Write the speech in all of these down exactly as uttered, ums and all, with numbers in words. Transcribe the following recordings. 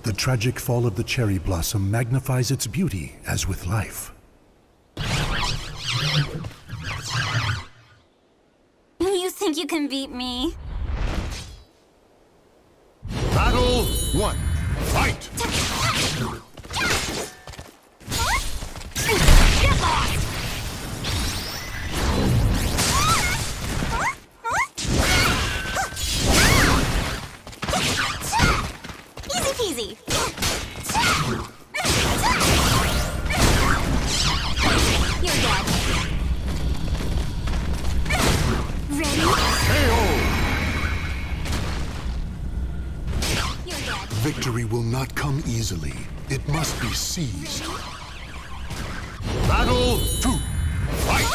The tragic fall of the cherry blossom magnifies its beauty as with life. You think you can beat me? Battle one. Fight! Get lost! Easy peasy. You're dead. Ready? K O! You're dead. Victory will not come easily. It must be seized. Battle two. Fight!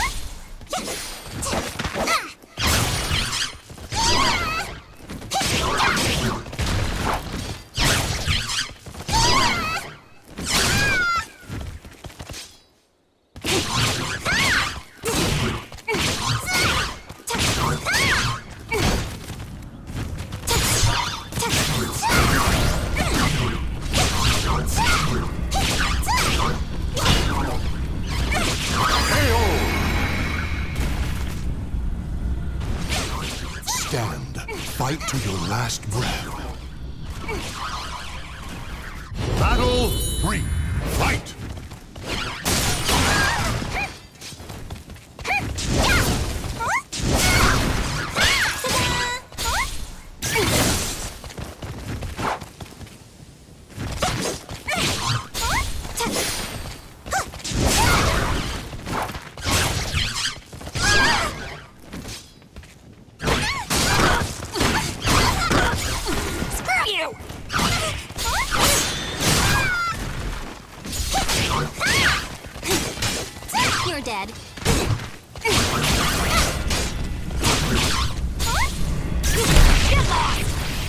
Stand. Fight to your last breath. Battle three. Fight! You're dead. Get lost!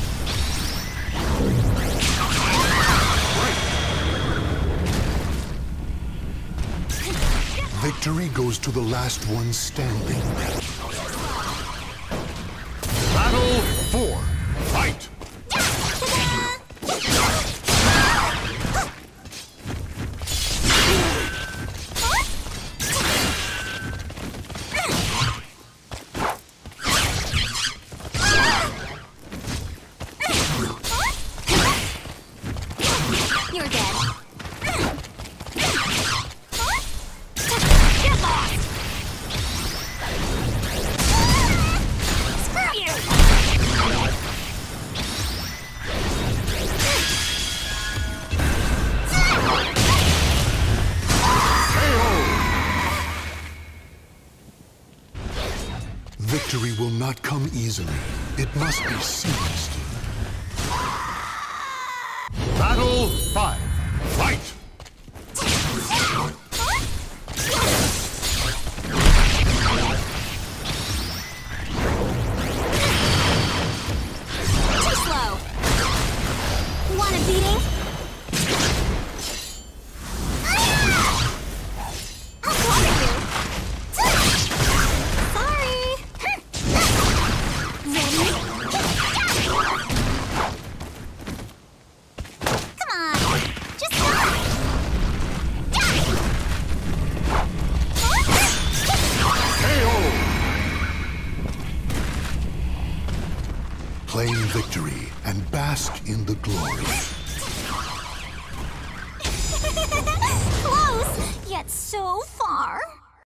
Victory goes to the last one standing. Battle four. Fight! You're dead. Get lost! Screw you! Victory will not come easily. It must be seized. Battle five. Fight! Too slow. Want a beating? I'll corner you. Sorry. Ready? Come on. Just stop. K O! Claim victory and bask in the glory. Close, yet so far.